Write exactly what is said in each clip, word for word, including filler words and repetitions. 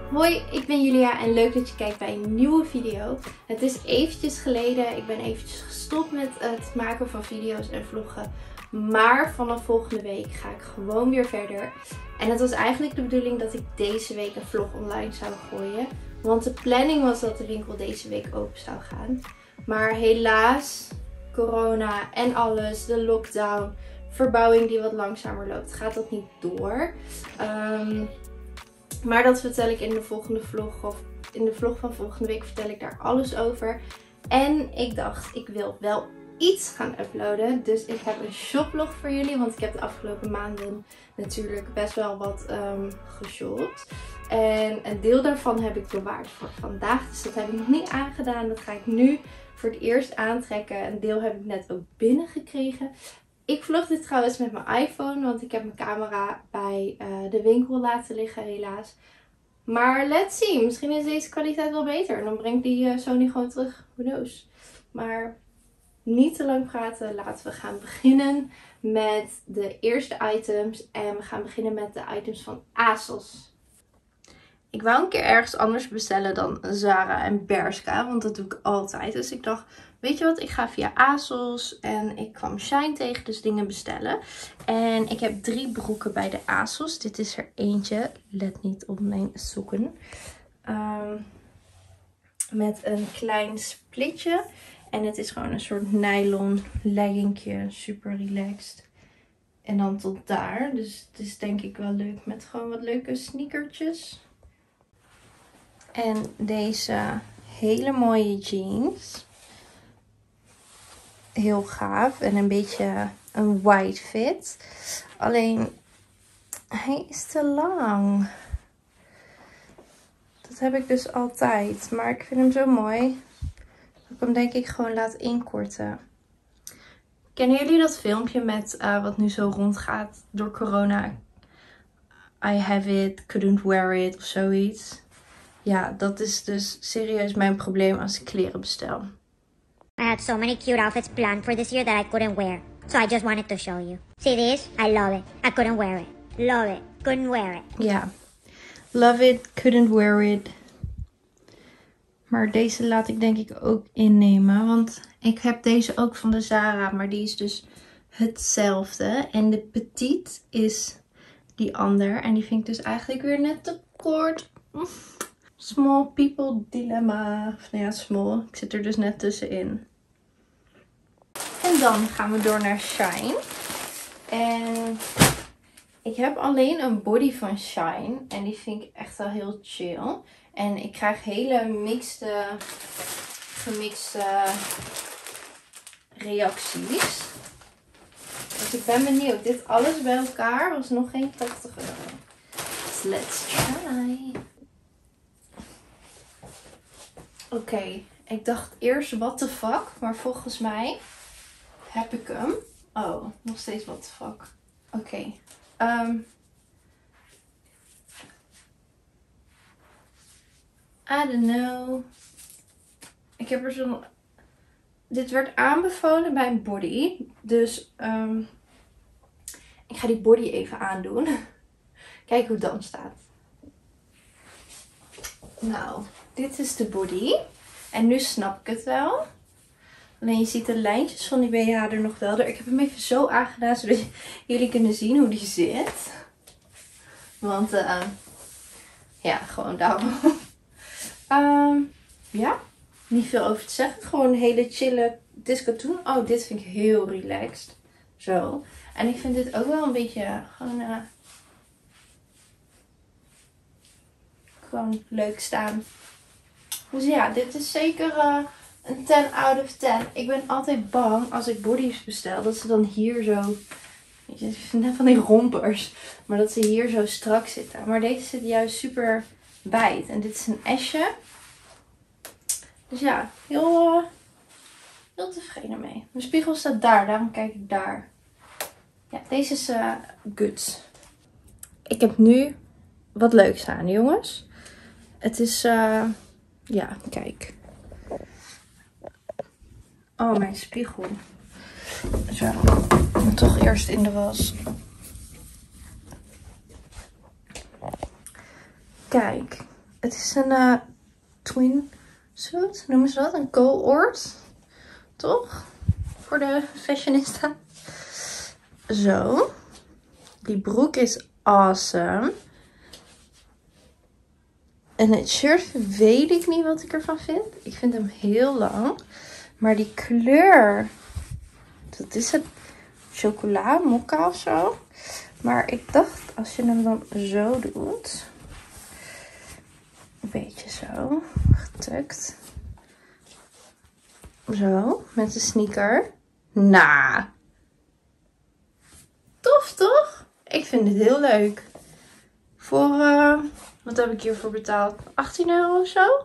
Hoi, ik ben Julia en leuk dat je kijkt bij een nieuwe video. Het is eventjes geleden, ik ben eventjes gestopt met het maken van video's en vloggen. Maar vanaf volgende week ga ik gewoon weer verder. En het was eigenlijk de bedoeling dat ik deze week een vlog online zou gooien. Want de planning was dat de winkel deze week open zou gaan. Maar helaas, corona en alles, de lockdown, verbouwing die wat langzamer loopt, gaat dat niet door. Um, Maar dat vertel ik in de volgende vlog. Of in de vlog van volgende week vertel ik daar alles over. En ik dacht, ik wil wel iets gaan uploaden. Dus ik heb een shoplog voor jullie. Want ik heb de afgelopen maanden natuurlijk best wel wat um, geshopt. En een deel daarvan heb ik bewaard voor vandaag. Dus dat heb ik nog niet aangedaan. Dat ga ik nu voor het eerst aantrekken. Een deel heb ik net ook binnengekregen. Ik vlog dit trouwens met mijn iPhone, want ik heb mijn camera bij uh, de winkel laten liggen helaas. Maar let's see, misschien is deze kwaliteit wel beter. Dan brengt die uh, Sony gewoon terug, who knows. Maar niet te lang praten, laten we gaan beginnen met de eerste items. En we gaan beginnen met de items van ASOS. Ik wou een keer ergens anders bestellen dan Zara en Bershka, want dat doe ik altijd. Dus ik dacht, weet je wat, ik ga via ASOS en ik kwam Shine tegen, dus dingen bestellen. En ik heb drie broeken bij de ASOS. Dit is er eentje, let niet op mijn zoeken. Um, met een klein splitje. En het is gewoon een soort nylon leggingje, super relaxed. En dan tot daar, dus het is denk ik wel leuk met gewoon wat leuke sneakertjes. En deze hele mooie jeans. Heel gaaf en een beetje een wide fit. Alleen hij is te lang. Dat heb ik dus altijd. Maar ik vind hem zo mooi dat ik hem denk ik gewoon laat inkorten. Kennen jullie dat filmpje met uh, wat nu zo rondgaat door corona? I have it, couldn't wear it of zoiets. Ja, dat is dus serieus mijn probleem als ik kleren bestel. I had so many cute outfits planned for this year that I couldn't wear. So I just wanted to show you. See this? I love it. I couldn't wear it. Love it. Couldn't wear it. Ja. Love it. Couldn't wear it. Maar deze laat ik denk ik ook innemen. Want ik heb deze ook van de Zara. Maar die is dus hetzelfde. En de petite is die ander. En die vind ik dus eigenlijk weer net te kort. Small people dilemma. Of nou ja, small. Ik zit er dus net tussenin. En dan gaan we door naar Shine. En ik heb alleen een body van Shine. En die vind ik echt wel heel chill. En ik krijg hele mixte, gemixte reacties. Dus ik ben benieuwd. Dit alles bij elkaar was nog geen tachtig euro. Dus let's try. Oké, okay, ik dacht eerst what the fuck, maar volgens mij heb ik hem. Oh, nog steeds what the fuck. Oké. Okay. Um, I don't know. Ik heb er zo'n... Dit werd aanbevolen bij een body. Dus um, ik ga die body even aandoen. Kijk hoe het dan staat. Nou, dit is de body. En nu snap ik het wel. Alleen je ziet de lijntjes van die B H er nog wel door. Ik heb hem even zo aangedaan zodat jullie kunnen zien hoe die zit. Want uh, ja, gewoon daarom. um, ja, niet veel over te zeggen. Gewoon een hele chille discotoon. Oh, dit vind ik heel relaxed. Zo. En ik vind dit ook wel een beetje gewoon... Uh, gewoon leuk staan. Dus ja, dit is zeker uh, een ten out of ten. Ik ben altijd bang als ik bodies bestel. Dat ze dan hier zo... Weet je, net van die rompers. Maar dat ze hier zo strak zitten. Maar deze zit juist super wijd. En dit is een esje. Dus ja, heel, uh, heel tevreden mee. Mijn spiegel staat daar. Daarom kijk ik daar. Ja, deze is uh, good. Ik heb nu wat leuks aan, jongens. Het is... Uh, ja, kijk. Oh, mijn spiegel. Zo. Toch eerst in de was. Kijk. Het is een uh, twin suit, noemen ze dat? Een cohort. Toch? Voor de fashionista. Zo. Die broek is awesome. En het shirt weet ik niet wat ik ervan vind. Ik vind hem heel lang. Maar die kleur. Dat is het. Chocola, mokka of zo. Maar ik dacht, als je hem dan zo doet. Een beetje zo. Getukt. Zo. Met een sneaker. Nou. Tof toch? Ik vind het heel leuk. Voor, uh, wat heb ik hiervoor betaald? achttien euro of zo?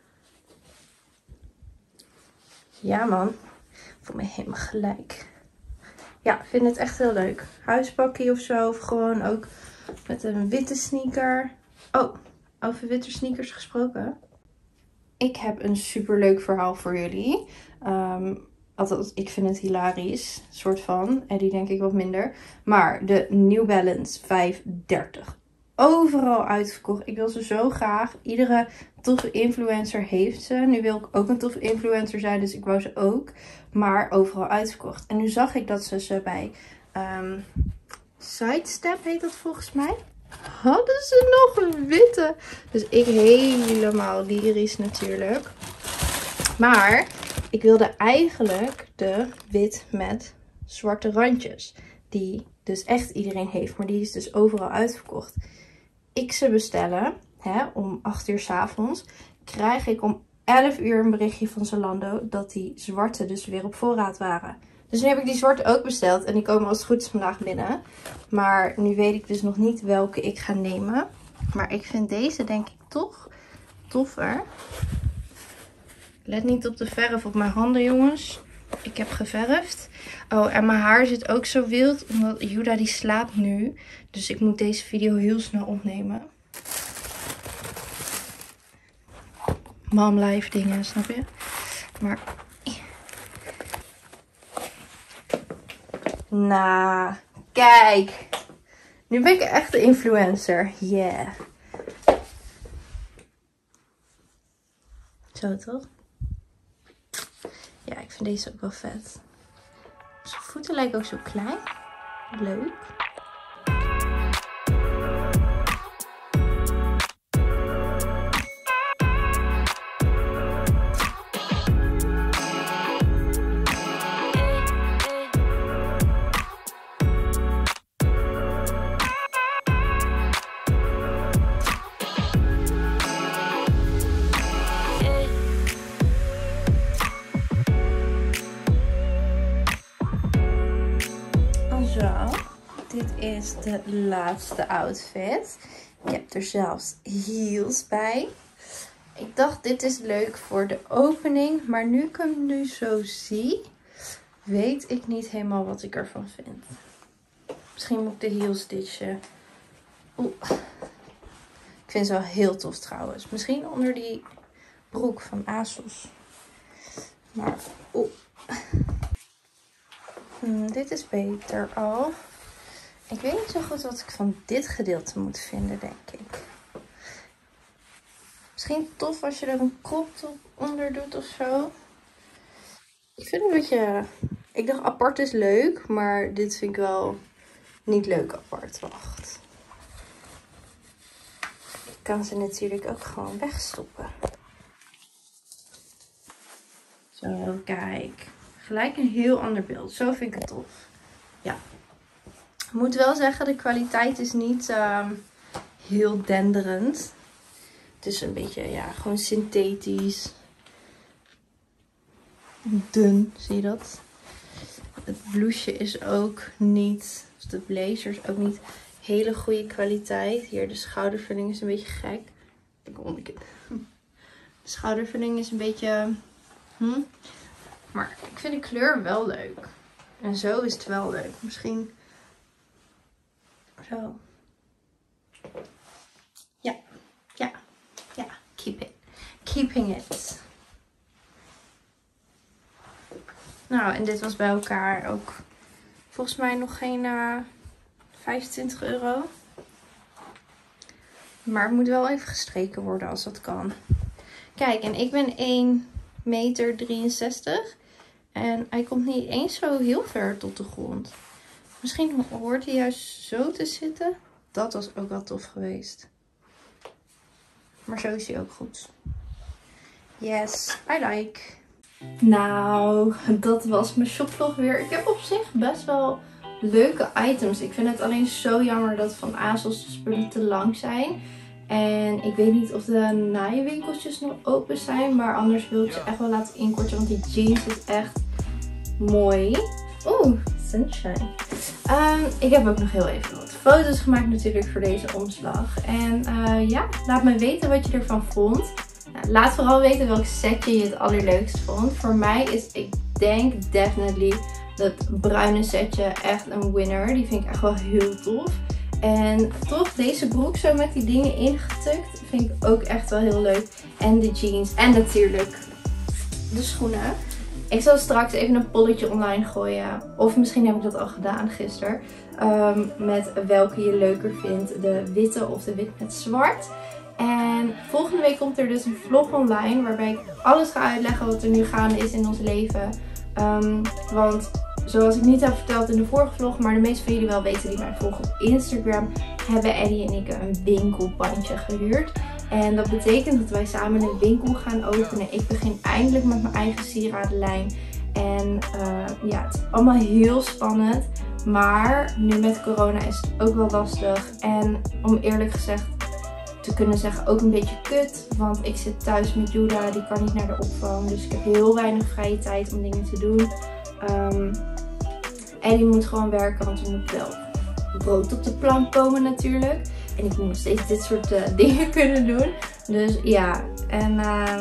Ja man. Ik voel me helemaal gelijk. Ja, ik vind het echt heel leuk. Huispakkie of zo. Of gewoon ook met een witte sneaker. Oh, over witte sneakers gesproken. Ik heb een superleuk verhaal voor jullie. Um, althans, ik vind het hilarisch. Soort van. En die denk ik wat minder. Maar de New Balance vijfhonderddertig. Overal uitverkocht. Ik wil ze zo graag. Iedere toffe influencer heeft ze. Nu wil ik ook een toffe influencer zijn. Dus ik wou ze ook. Maar overal uitverkocht. En nu zag ik dat ze ze bij um, Sidestep heet dat volgens mij. Hadden ze nog een witte. Dus ik helemaal lyrisch natuurlijk. Maar ik wilde eigenlijk de wit met zwarte randjes. Die dus echt iedereen heeft. Maar die is dus overal uitverkocht. Ik ze bestellen. Hè, om acht uur 's avonds. Krijg ik om elf uur een berichtje van Zalando. Dat die zwarte dus weer op voorraad waren. Dus nu heb ik die zwarte ook besteld. En die komen als het goed is vandaag binnen. Maar nu weet ik dus nog niet welke ik ga nemen. Maar ik vind deze denk ik toch toffer. Let niet op de verf op mijn handen, jongens. Ik heb geverfd. Oh, en mijn haar zit ook zo wild. Omdat Juda die slaapt nu. Dus ik moet deze video heel snel opnemen. Mom life dingen, snap je? Maar... Nou, kijk. Nu ben ik echt de influencer. Yeah. Zo toch? Ja, ik vind deze ook wel vet. Zijn voeten lijken ook zo klein. Leuk. Zo, dit is de laatste outfit. Ik heb er zelfs heels bij. Ik dacht dit is leuk voor de opening. Maar nu ik hem nu zo zie, weet ik niet helemaal wat ik ervan vind. Misschien moet ik de heels stitchen. Oeh. Ik vind ze wel heel tof trouwens. Misschien onder die broek van ASOS. Maar oeh. Hmm, dit is beter al. Ik weet niet zo goed wat ik van dit gedeelte moet vinden, denk ik. Misschien tof als je er een crop top onder doet of zo. Ik vind een beetje... Ik dacht apart is leuk, maar dit vind ik wel niet leuk apart. Wacht. Ik kan ze natuurlijk ook gewoon wegstoppen. Zo, kijk. Gelijk een heel ander beeld. Zo vind ik het tof. Ja. Ik moet wel zeggen, de kwaliteit is niet uh, heel denderend. Het is een beetje, ja, gewoon synthetisch. Dun, zie je dat? Het blouseje is ook niet, of de blazer is ook niet hele goede kwaliteit. Hier, de schoudervulling is een beetje gek. Ik omkeer. De schoudervulling is een beetje... Hm? Maar ik vind de kleur wel leuk. En zo is het wel leuk. Misschien zo. Ja, ja, ja. Keep it. Keeping it. Nou, en dit was bij elkaar ook volgens mij nog geen uh, vijfentwintig euro. Maar het moet wel even gestreken worden als dat kan. Kijk, en ik ben één meter drieënzestig. En hij komt niet eens zo heel ver tot de grond. Misschien hoort hij juist zo te zitten. Dat was ook wel tof geweest. Maar zo is hij ook goed. Yes, I like. Nou, dat was mijn shopvlog weer. Ik heb op zich best wel leuke items. Ik vind het alleen zo jammer dat van ASOS de spullen te lang zijn. En ik weet niet of de naaienwinkeltjes nog open zijn. Maar anders wil ik ze echt wel laten inkorten. Want die jeans is echt mooi. Oeh, sunshine. Um, ik heb ook nog heel even wat foto's gemaakt natuurlijk voor deze omslag. En uh, ja, laat me weten wat je ervan vond. Nou, laat vooral weten welk setje je het allerleukst vond. Voor mij is, ik denk, definitely dat bruine setje echt een winner. Die vind ik echt wel heel tof. En toch deze broek zo met die dingen ingetukt vind ik ook echt wel heel leuk. En de jeans. En natuurlijk de schoenen. Ik zal straks even een polletje online gooien. Of misschien heb ik dat al gedaan gisteren. Um, met welke je leuker vindt. De witte of de wit met zwart. En volgende week komt er dus een vlog online. Waarbij ik alles ga uitleggen wat er nu gaande is in ons leven. Um, want zoals ik niet heb verteld in de vorige vlog. Maar de meeste van jullie wel weten die mij volgen op Instagram. Hebben Eddie en ik een winkelpandje gehuurd. En dat betekent dat wij samen een winkel gaan openen. Ik begin eindelijk met mijn eigen sieradenlijn. En uh, ja, het is allemaal heel spannend. Maar nu met corona is het ook wel lastig. En om eerlijk gezegd te kunnen zeggen ook een beetje kut. Want ik zit thuis met Judah. Die kan niet naar de opvang. Dus ik heb heel weinig vrije tijd om dingen te doen. Um, en die moet gewoon werken. Want er moet wel brood op de plank komen natuurlijk. En ik moet nog steeds dit soort uh, dingen kunnen doen. Dus ja. En uh,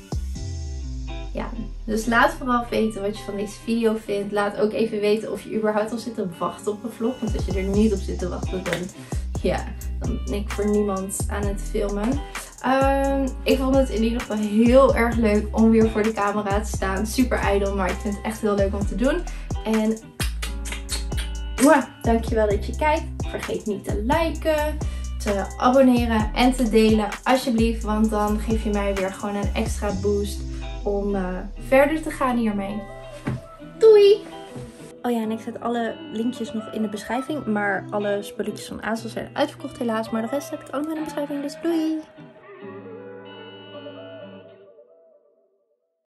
ja. Dus laat vooral weten wat je van deze video vindt. Laat ook even weten of je überhaupt al zit te wachten op een vlog. Want als je er niet op zit te wachten, dan, ja, dan ben ik voor niemand aan het filmen. Um, ik vond het in ieder geval heel erg leuk om weer voor de camera te staan. Super ijdel, maar ik vind het echt heel leuk om te doen. En mwah, dankjewel dat je kijkt. Vergeet niet te liken, te abonneren en te delen alsjeblieft. Want dan geef je mij weer gewoon een extra boost om uh, verder te gaan hiermee. Doei! Oh ja, en ik zet alle linkjes nog in de beschrijving. Maar alle spulletjes van ASOS zijn uitverkocht helaas. Maar de rest zet ik allemaal in de beschrijving. Dus doei!